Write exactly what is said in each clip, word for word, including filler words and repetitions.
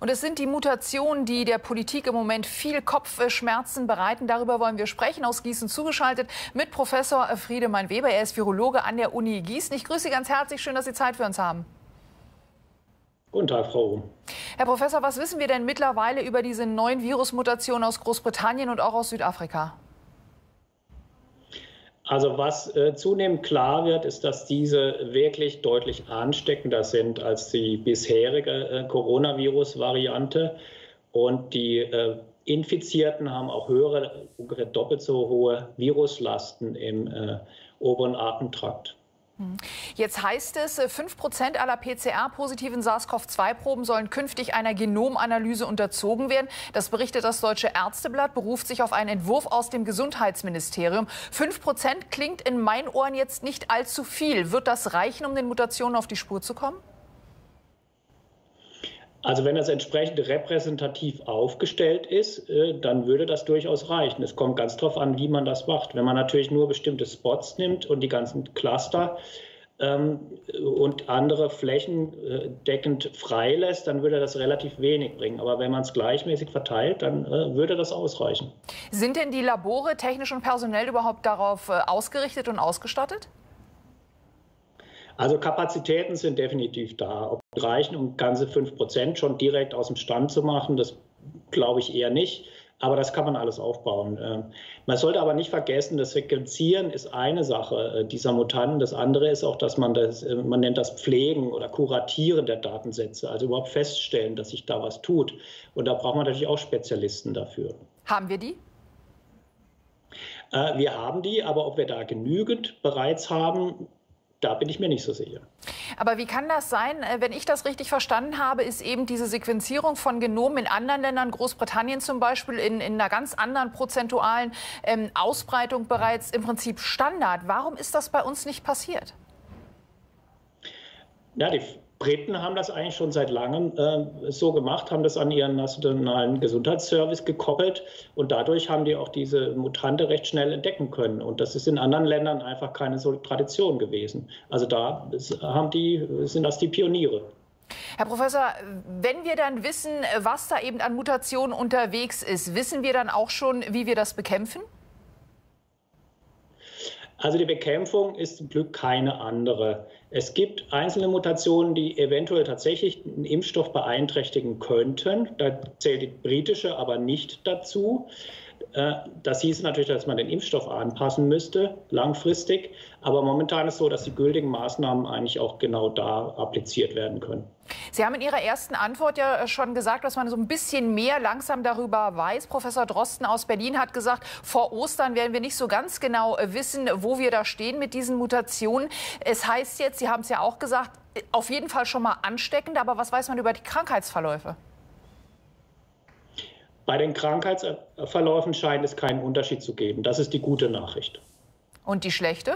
Und es sind die Mutationen, die der Politik im Moment viel Kopfschmerzen bereiten. Darüber wollen wir sprechen. Aus Gießen zugeschaltet mit Professor Friedemann Weber. Er ist Virologe an der Uni Gießen. Ich grüße Sie ganz herzlich. Schön, dass Sie Zeit für uns haben. Guten Tag, Frau Ohm. Herr Professor, was wissen wir denn mittlerweile über diese neuen Virusmutationen aus Großbritannien und auch aus Südafrika? Also was äh, zunehmend klar wird, ist, dass diese wirklich deutlich ansteckender sind als die bisherige äh, Coronavirus-Variante. Und die äh, Infizierten haben auch höhere, ungefähr doppelt so hohe Viruslasten im äh, oberen Atemtrakt. Jetzt heißt es, fünf Prozent aller P C R-positiven SARS CoV zwei Proben sollen künftig einer Genomanalyse unterzogen werden. Das berichtet das Deutsche Ärzteblatt, beruft sich auf einen Entwurf aus dem Gesundheitsministerium. fünf Prozent klingt in meinen Ohren jetzt nicht allzu viel. Wird das reichen, um den Mutationen auf die Spur zu kommen? Also wenn das entsprechend repräsentativ aufgestellt ist, dann würde das durchaus reichen. Es kommt ganz darauf an, wie man das macht. Wenn man natürlich nur bestimmte Spots nimmt und die ganzen Cluster ähm, und andere flächendeckend freilässt, dann würde das relativ wenig bringen. Aber wenn man es gleichmäßig verteilt, dann äh, würde das ausreichen. Sind denn die Labore technisch und personell überhaupt darauf äh, ausgerichtet und ausgestattet? Also Kapazitäten sind definitiv da. Ob die reichen, um ganze fünf Prozent schon direkt aus dem Stand zu machen, das glaube ich eher nicht. Aber das kann man alles aufbauen. Man sollte aber nicht vergessen, das Sequenzieren ist eine Sache dieser Mutanten. Das andere ist auch, dass man das, man nennt das Pflegen oder Kuratieren der Datensätze, also überhaupt feststellen, dass sich da was tut. Und da braucht man natürlich auch Spezialisten dafür. Haben wir die? Wir haben die, aber ob wir da genügend bereits haben, da bin ich mir nicht so sicher. Aber wie kann das sein? Wenn ich das richtig verstanden habe, ist eben diese Sequenzierung von Genomen in anderen Ländern, Großbritannien zum Beispiel, in, in einer ganz anderen prozentualen ähm, Ausbreitung bereits im Prinzip Standard. Warum ist das bei uns nicht passiert? Ja, die Briten haben das eigentlich schon seit langem äh, so gemacht, haben das an ihren nationalen Gesundheitsservice gekoppelt und dadurch haben die auch diese Mutante recht schnell entdecken können. Und das ist in anderen Ländern einfach keine so Tradition gewesen. Also da haben die, sind das die Pioniere. Herr Professor, wenn wir dann wissen, was da eben an Mutationen unterwegs ist, wissen wir dann auch schon, wie wir das bekämpfen? Also die Bekämpfung ist zum Glück keine andere. Es gibt einzelne Mutationen, die eventuell tatsächlich einen Impfstoff beeinträchtigen könnten. Da zählt die britische aber nicht dazu. Das hieß natürlich, dass man den Impfstoff anpassen müsste, langfristig. Aber momentan ist es so, dass die gültigen Maßnahmen eigentlich auch genau da appliziert werden können. Sie haben in Ihrer ersten Antwort ja schon gesagt, dass man so ein bisschen mehr langsam darüber weiß. Professor Drosten aus Berlin hat gesagt, vor Ostern werden wir nicht so ganz genau wissen, wo wir da stehen mit diesen Mutationen. Es heißt jetzt, Sie haben es ja auch gesagt, auf jeden Fall schon mal ansteckend. Aber was weiß man über die Krankheitsverläufe? Bei den Krankheitsverläufen scheint es keinen Unterschied zu geben. Das ist die gute Nachricht. Und die schlechte?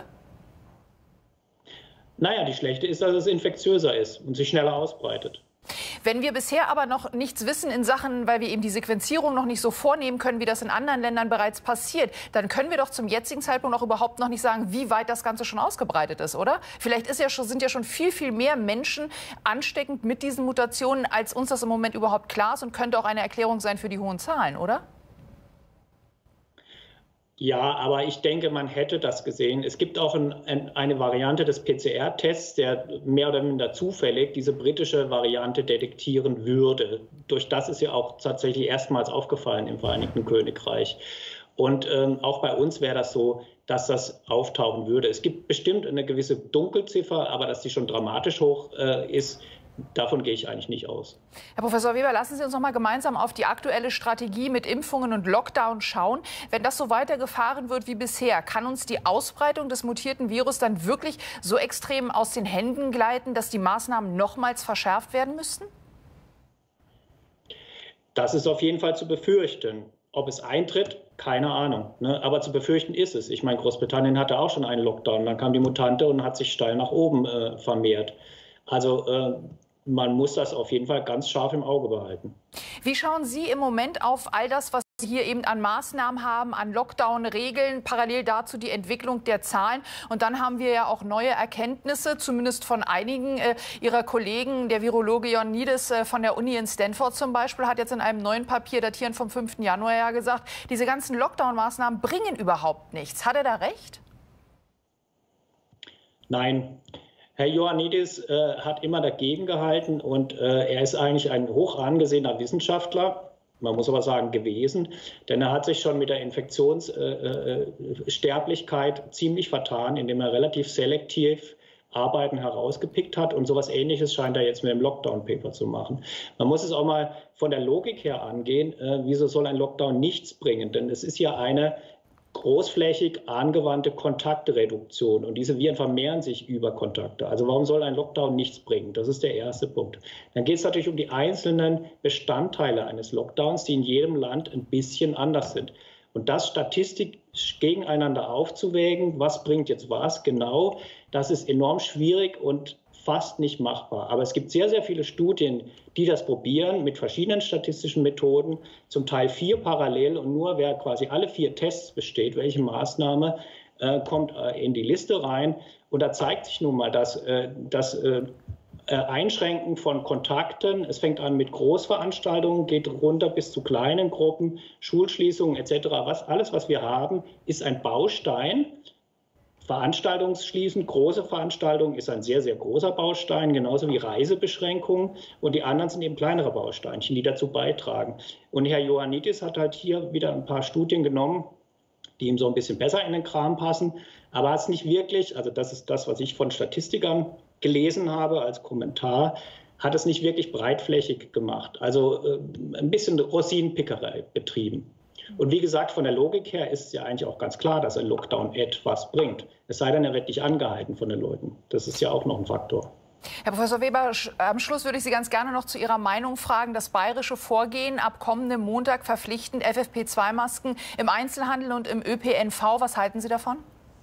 Naja, die schlechte ist, dass es infektiöser ist und sich schneller ausbreitet. Wenn wir bisher aber noch nichts wissen in Sachen, weil wir eben die Sequenzierung noch nicht so vornehmen können, wie das in anderen Ländern bereits passiert, dann können wir doch zum jetzigen Zeitpunkt auch überhaupt noch nicht sagen, wie weit das Ganze schon ausgebreitet ist, oder? Vielleicht ist ja schon, sind ja schon viel, viel mehr Menschen ansteckend mit diesen Mutationen, als uns das im Moment überhaupt klar ist und könnte auch eine Erklärung sein für die hohen Zahlen, oder? Ja, aber ich denke, man hätte das gesehen. Es gibt auch ein, ein, eine Variante des P C R-Tests, der mehr oder minder zufällig diese britische Variante detektieren würde. Durch das ist ja auch tatsächlich erstmals aufgefallen im Vereinigten Königreich. Und ähm, auch bei uns wäre das so, dass das auftauchen würde. Es gibt bestimmt eine gewisse Dunkelziffer, aber dass die schon dramatisch hoch äh, ist, davon gehe ich eigentlich nicht aus. Herr Professor Weber, lassen Sie uns noch mal gemeinsam auf die aktuelle Strategie mit Impfungen und Lockdown schauen. Wenn das so weitergefahren wird wie bisher, kann uns die Ausbreitung des mutierten Virus dann wirklich so extrem aus den Händen gleiten, dass die Maßnahmen nochmals verschärft werden müssten? Das ist auf jeden Fall zu befürchten. Ob es eintritt, keine Ahnung. Ne? Aber zu befürchten ist es. Ich meine, Großbritannien hatte auch schon einen Lockdown. Dann kam die Mutante und hat sich steil nach oben äh, vermehrt. Also äh, man muss das auf jeden Fall ganz scharf im Auge behalten. Wie schauen Sie im Moment auf all das, was hier eben an Maßnahmen haben, an Lockdown-Regeln, parallel dazu die Entwicklung der Zahlen. Und dann haben wir ja auch neue Erkenntnisse, zumindest von einigen äh, Ihrer Kollegen. Der Virologe Ioannidis äh, von der Uni in Stanford zum Beispiel hat jetzt in einem neuen Papier, datierend vom fünften Januar, ja gesagt, diese ganzen Lockdown-Maßnahmen bringen überhaupt nichts. Hat er da recht? Nein. Herr Ioannidis äh, hat immer dagegen gehalten und äh, er ist eigentlich ein hoch angesehener Wissenschaftler. Man muss aber sagen, gewesen, denn er hat sich schon mit der Infektionssterblichkeit äh, ziemlich vertan, indem er relativ selektiv Arbeiten herausgepickt hat. Und sowas Ähnliches scheint er jetzt mit dem Lockdown-Paper zu machen. Man muss es auch mal von der Logik her angehen. Äh, wieso soll ein Lockdown nichts bringen? Denn es ist ja eine großflächig angewandte Kontaktreduktion. Und diese Viren vermehren sich über Kontakte. Also warum soll ein Lockdown nichts bringen? Das ist der erste Punkt. Dann geht es natürlich um die einzelnen Bestandteile eines Lockdowns, die in jedem Land ein bisschen anders sind. Und das statistisch gegeneinander aufzuwägen, was bringt jetzt was genau, das ist enorm schwierig und fast nicht machbar. Aber es gibt sehr, sehr viele Studien, die das probieren mit verschiedenen statistischen Methoden, zum Teil vier parallel. Und nur wer quasi alle vier Tests besteht, welche Maßnahme, äh, kommt äh, in die Liste rein. Und da zeigt sich nun mal, dass äh, das äh, Einschränken von Kontakten, es fängt an mit Großveranstaltungen, geht runter bis zu kleinen Gruppen, Schulschließungen et cetera. Was, alles, was wir haben, ist ein Baustein. Veranstaltungsschließen, große Veranstaltungen ist ein sehr, sehr großer Baustein, genauso wie Reisebeschränkungen. Und die anderen sind eben kleinere Bausteinchen, die dazu beitragen. Und Herr Ioannidis hat halt hier wieder ein paar Studien genommen, die ihm so ein bisschen besser in den Kram passen. Aber hat es nicht wirklich, also das ist das, was ich von Statistikern gelesen habe als Kommentar, hat es nicht wirklich breitflächig gemacht. Also äh, ein bisschen Rosinenpickerei betrieben. Und wie gesagt, von der Logik her ist es ja eigentlich auch ganz klar, dass ein Lockdown etwas bringt. Es sei denn, er wird nicht angehalten von den Leuten. Das ist ja auch noch ein Faktor. Herr Professor Weber, am Schluss würde ich Sie ganz gerne noch zu Ihrer Meinung fragen. Das bayerische Vorgehen ab kommendem Montag verpflichtend F F P zwei Masken im Einzelhandel und im Ö P N V. Was halten Sie davon?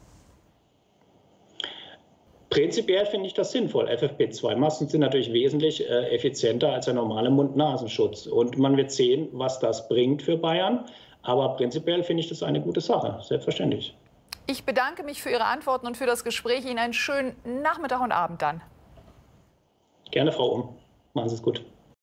Prinzipiell finde ich das sinnvoll. F F P zwei Masken sind natürlich wesentlich äh, effizienter als der normale Mund-Nasenschutz. Und man wird sehen, was das bringt für Bayern. Aber prinzipiell finde ich das eine gute Sache, selbstverständlich. Ich bedanke mich für Ihre Antworten und für das Gespräch. Ihnen einen schönen Nachmittag und Abend dann. Gerne, Frau Ohm. Machen Sie es gut.